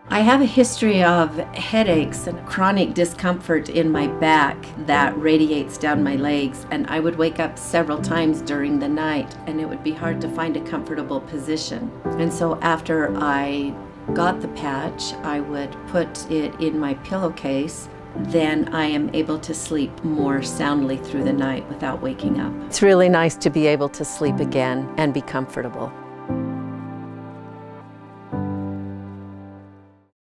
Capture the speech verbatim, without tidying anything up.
I have a history of headaches and chronic discomfort in my back that radiates down my legs, and I would wake up several times during the night and it would be hard to find a comfortable position. And so after I got the patch, I would put it in my pillowcase. Then I am able to sleep more soundly through the night without waking up. It's really nice to be able to sleep again and be comfortable.